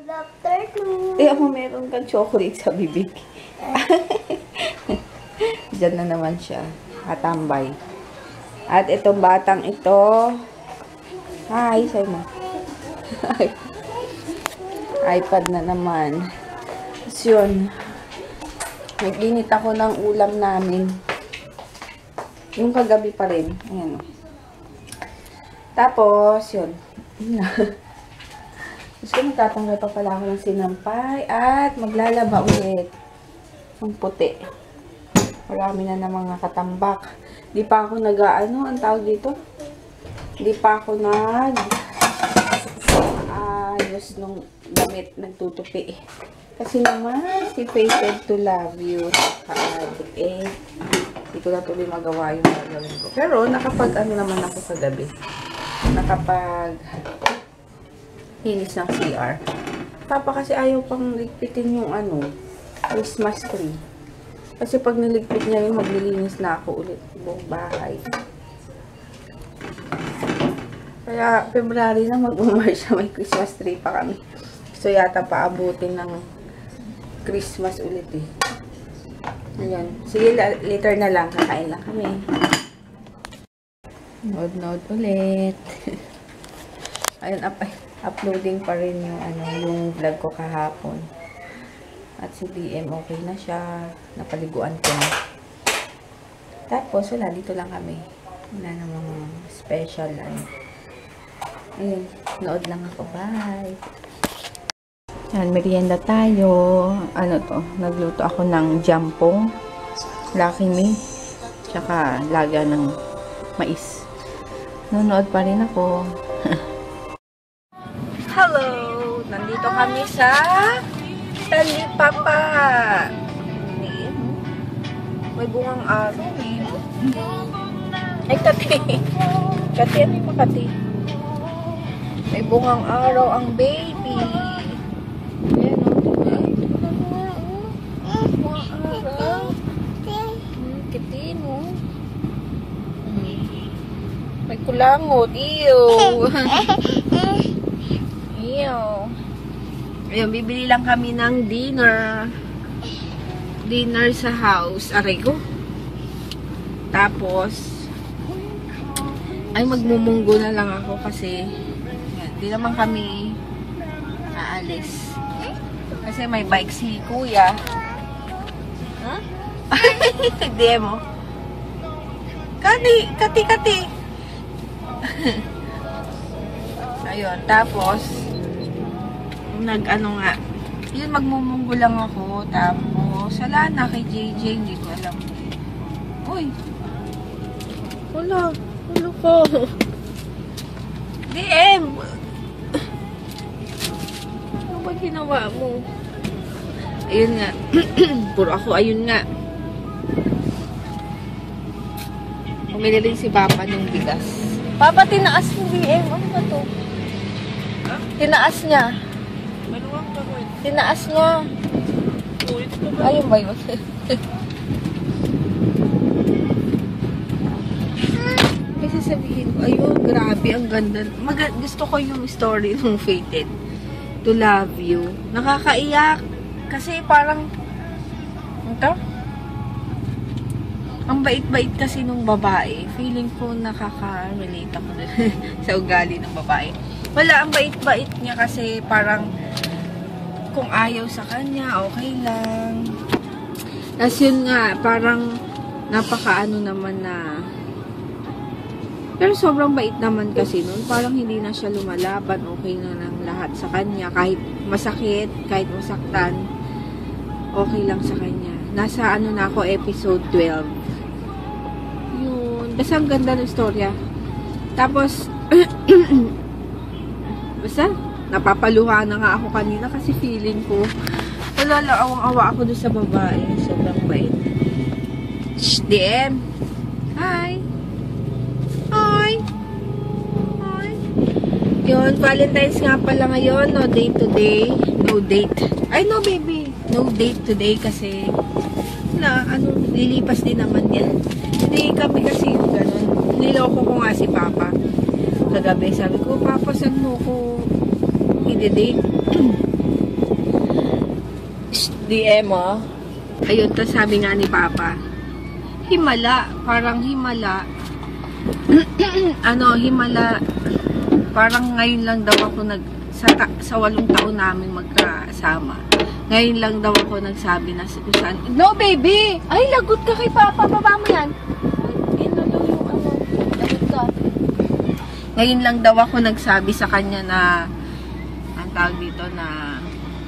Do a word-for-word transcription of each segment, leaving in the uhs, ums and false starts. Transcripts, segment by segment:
Good afternoon. Eh, ako meron kang chocolate sa bibig. Diyan na naman siya. Katambay. At itong batang ito, hi, say mo. iPad na naman. Tapos yun, nag-init ako ng ulam namin. Yung kagabi pa rin. Ayan o. Tapos, yun. Tapos ko magtatanggal pa pala ako ng sinampay at maglalaba ulit ng puti. Marami na ng mga katambak. Di pa ako nag-ano, ang tawag dito? Di pa ako nag ayos nung damit, nagtutupi. Kasi naman, si Fated to Love You. Kaadik eh. Hindi ko na tuloy magawa yung gagawin ko. Pero, nakapag ano naman ako kagabi. Nakapag hinis ng C R. Papa kasi ayaw pang ligpitin yung ano, Christmas tree. Kasi pag niligpit niya yung maglilinis na ako ulit buong bahay. Kaya February na mag-March may Christmas tree pa kami. So yata paabutin ng Christmas ulit eh. Ayan. Sige, later na lang. Kakain lang kami. Nod-nod ulit. Ayun, up, ay, uploading pa rin yung, ano, yung vlog ko kahapon. At si B M okay na siya. Napaliguan ko na. Tapos, wala. Dito lang kami. Wala namang special. Ano. Ayun. Nood lang ako. Bye! Yan, merienda tayo. Ano to? Nagluto ako ng jampong. Lucky Me. Tsaka laga ng mais. Nunood pa rin ako. Hello! Nandito kami sa Talipapa. May bungang araw eh. Ay, kati. Kati, ano yung makati? May bungang araw ang baby. Ayan o, diba? Bungang araw. Hmm, kati mo. May kulangot. Ew. Ew. Ayun, bibili lang kami ng dinner. Dinner sa house. Aray ko. Tapos, ay magmumunggo na lang ako kasi hindi naman kami aalis. Kasi may bike si kuya. Huh? Hindi mo. Kati, kati, kati. Ayun, tapos nag-ano nga, yun, magmumunggo lang ako, tapos wala na kay J J, hindi ko alam. Uy, wala, wala ko. D M, ano ba ginawa mo? Ayun nga, puro ako, ayun nga. Pumili rin si Papa ng bigas. Papa, tinaas mo D M, ano ba to? Huh? Tinaas niya. Maluwang gagawin. Tinaas niya. Ulit ko ba? Ayun ba yun? Kasi sabihin ko, ayun, grabe, ang ganda. Mag gusto ko yung story ng Fated to Love You. Nakakaiyak. Kasi parang, ito? Ang bait-bait kasi nung babae. Feeling ko nakaka-relate ako sa ugali ng babae. Wala, ang bait-bait niya kasi parang kung ayaw sa kanya, okay lang. Tapos yun nga, parang napaka-ano naman na. Pero sobrang bait naman kasi nun. Parang hindi na siya lumalaban. Okay na ng lahat sa kanya. Kahit masakit, kahit masaktan, okay lang sa kanya. Nasa ano na ako, episode twelve. Yun. Basta ang ganda ng storya. Tapos, basta, napapaluha na nga ako kanina kasi feeling ko, wala lang, awang-awa ako doon sa babae. Sobrang bait. Shh, D M. Hi. Hi. Hi. Yun, Valentine's nga pala ngayon. No date today. No date. Ay, no baby. No date today kasi na, ano, lilipas din naman yan. Hindi kami kasi yung ganun. Niloko ko nga si Papa. Kagabi, sabi ko, Papa, saan mo ko i-date? D M, oh. Ayun, tas sabi nga ni Papa, himala, parang himala. ano, himala, parang ngayon lang daw ako nag, sa, ta, sa walong taon namin magkasama. Ngayon lang daw ako nagsabi na kung saan. No, baby! Ay, lagot ka kay Papa. Baba mo yan. Ay, ano daw yung ano. Lagot ka. Ngayon lang daw ako nagsabi sa kanya na ang tawag dito na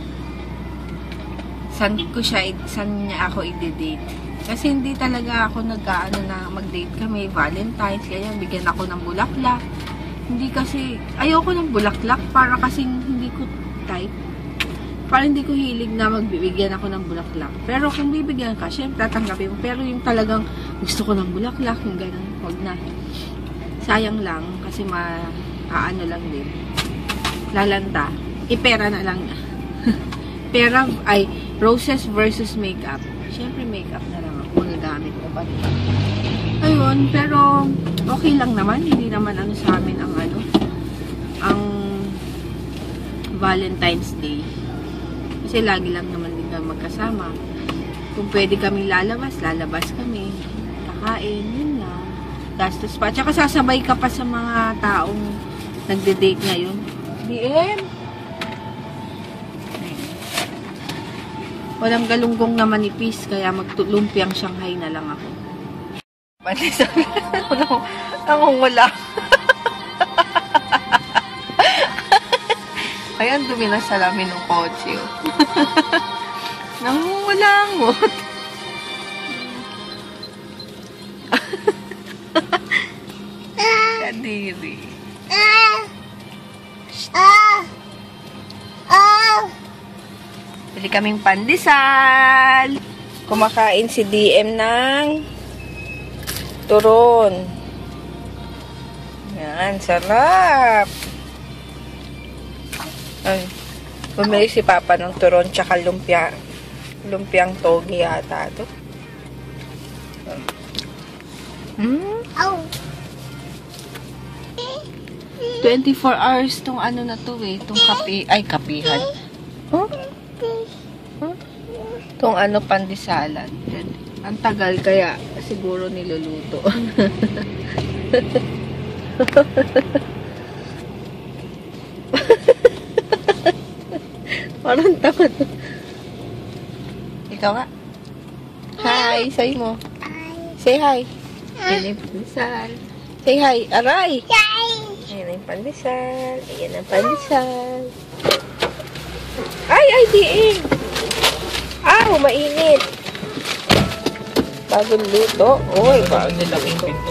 saan ko siya, saan niya ako i-date. Kasi hindi talaga ako nag-ano na mag-date kami, Valentine's, kaya bigyan ako ng bulaklak. Hindi kasi, ayoko ng bulaklak, para kasing hindi ko type. Para hindi ko hilig na magbibigyan ako ng bulaklak. Pero kung bibigyan ka, syempre tatanggapin mo. Pero yung talagang gusto ko ng bulaklak, yung ganun, huwag na. Sayang lang, kasi ma-ano lang din. Lalanta. Ipera na lang. Pera, ay, roses versus makeup. Siyempre, makeup na lang ako magagamit ko pa. Ayun, pero okay lang naman. Hindi naman ano sa amin ang ano, ang Valentine's Day. Kasi lagi lang naman din kami magkasama. Kung pwede kami lalabas, lalabas kami. Kakain, yun lang. Gastos pa. Tsaka sasabay ka pa sa mga taong nagde-date ngayon. D M! Walang galunggong na manipis, kaya magtulumpiang Shanghai na lang ako. Pati sabi ko, nangungula. Ayan, dumi na salamin ng kotse. Oh. Nangungula ako. Kadiri. Bili kaming pandesal. Kumakain si D M ng turon. Yan, sarap. Ay, bumili si Papa ng turon tsaka lumpia. Lumpiang togi yata ito. Hmm? twenty-four hours tong ano na to eh. Tong kape. Ay, kapihan. Huh? Huh? Tong ano, pandesalan. Ang tagal kaya siguro niluluto. Parang takot. Ikaw nga. Hi, say mo. Say hi. Yan yung pandesal. Say hi. Aray! Ayan ang pandesal. Ayan ang pandesal. Ay, ay, diin. Ah, mainit. Bagong luto. Uy, bagong laking pinto.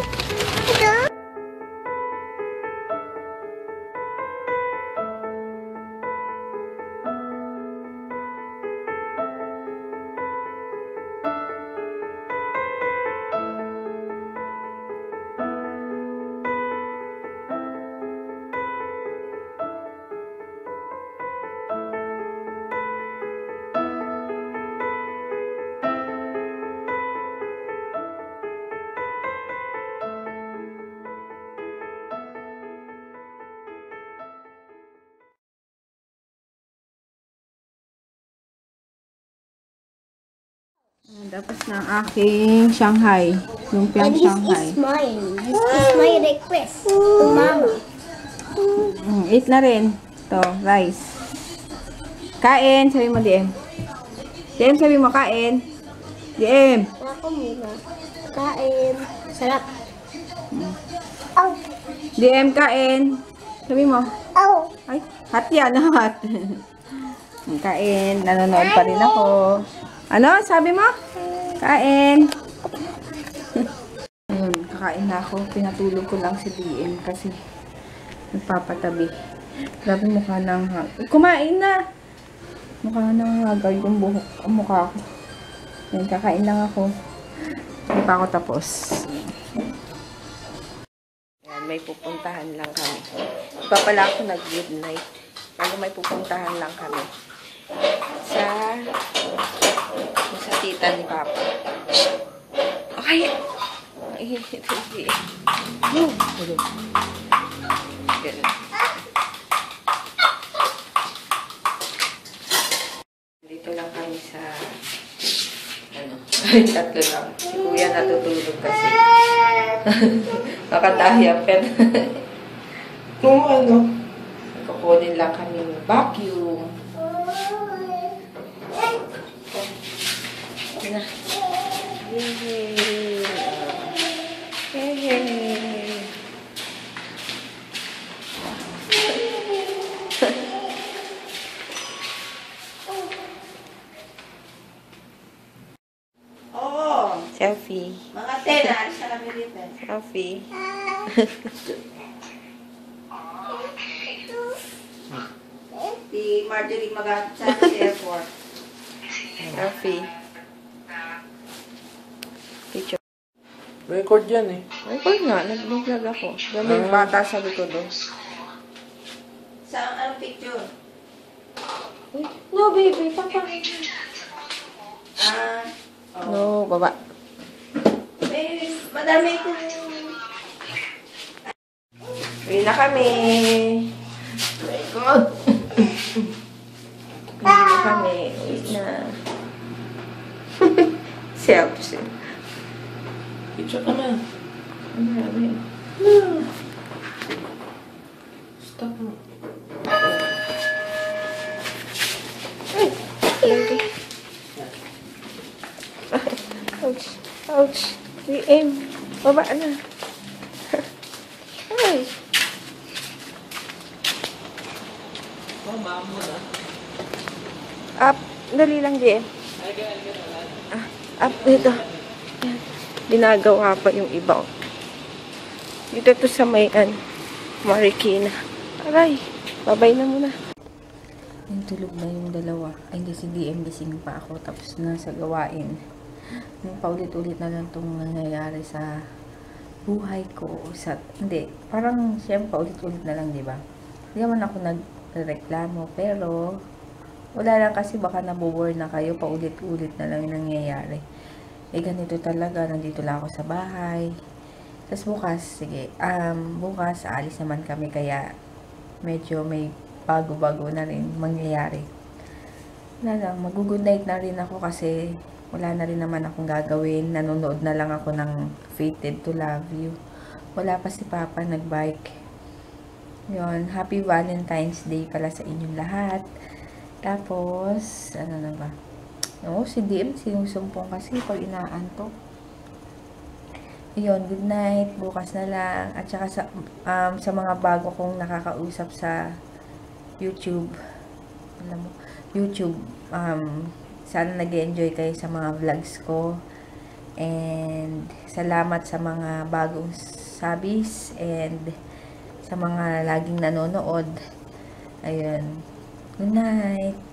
Tapos na ang aking Shanghai. Lumpiang Shanghai. This is mine. This is my request to Mama. Mm, eat na rin. To, rice. Kain. Sabi mo, D M. D M, sabi mo, kain. D M. Ako muna. Kain. Sarap. Oh. D M, kain. Sabi mo. Oh. Ay, hot yan, hot. Kain. Nanonood pa rin ako. Ano? Sabi mo? Kain. Ayun, kakain na ako. Pinatulog ko lang si D M kasi nagpapatabi. Grabe mukha ng hag. Kumain na! Mukha ng hagal yung buhok. Ang mukha ko. Ayun, kakain lang ako. Hindi pa ako tapos. Ayan, may pupuntahan lang kami. Iba pala ako nag-good night. Pero may pupuntahan lang kami. Sa sa tita ni Papa. Okay. Hindi. Dito lang kami sa Kami tatlo lang. Si kuya natutulog kasi. Nakatahiyapan. Kung ano? Kukunin lang kami ng vacuum. Na. Yay! Yay! Oo. Selfie. Mga tela, siya kami dito. Selfie. Si Marjorie mag-aat sa airport. Selfie. Picture. Record yan eh. Record nga, nag-vlog ako. Doon may bata sa likod doon. Sa anong picture? No, baby, papa. Ah, oh. No, baba. May madami kong... Uwi na kami. Record. Uwi na kami. Uwi na. Selfie. Picture ka na. Ang marami. Stop mo. Baby. Ouch. Ouch. We aim. Baba na. Ay. Mama mo na. Up. Dali lang, J M. Ah, up dito. Yan. Ginagawa pa yung iba. Dito to sa mayan. Marikina. Aray. Babay na muna. Yung tulog na yung dalawa. Ay, hindi si D M. Gising pa ako. Tapos na sa gawain. Yung paulit-ulit na lang itong nangyayari sa buhay ko. Sa, hindi. Parang siyempre paulit-ulit na lang, di ba? Hindi naman ako nagreklamo. Pero, wala lang kasi baka nabobore na kayo. Paulit-ulit na lang yung nangyayari. Eh, ganito talaga. Nandito lang ako sa bahay. Tapos bukas, sige. Um, bukas, aalis naman kami. Kaya, medyo may bago-bago na rin mangyayari. Wala lang, mag-good night na rin ako kasi wala na rin naman akong gagawin. Nanonood na lang ako ng Fated to Love You. Wala pa si Papa nag-bike. Yun, Happy Valentine's Day pala sa inyong lahat. Tapos, ano na ba? Oo, si D M sinusumpong kasi pag inaantok. Yun, good night. Bukas na lang. At saka sa, um, sa mga bago kong nakakausap sa YouTube, alam mo, YouTube, um, sana nag-enjoy kayo sa mga vlogs ko, and salamat sa mga bagong subbies, and sa mga laging nanonood. Ayun, good night.